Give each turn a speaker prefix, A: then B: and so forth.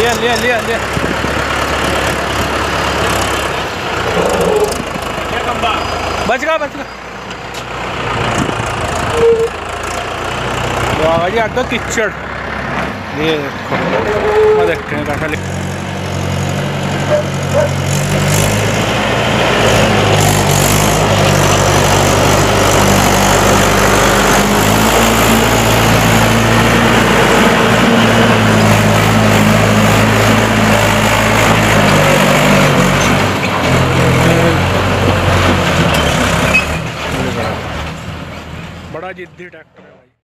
A: लिया लिया लिया लिया। बच गया बच गया। वाह जी आगे किचड़। ये देखो देखते हैं कैसा लिख। बड़ा जिद्दी ट्रैक्टर।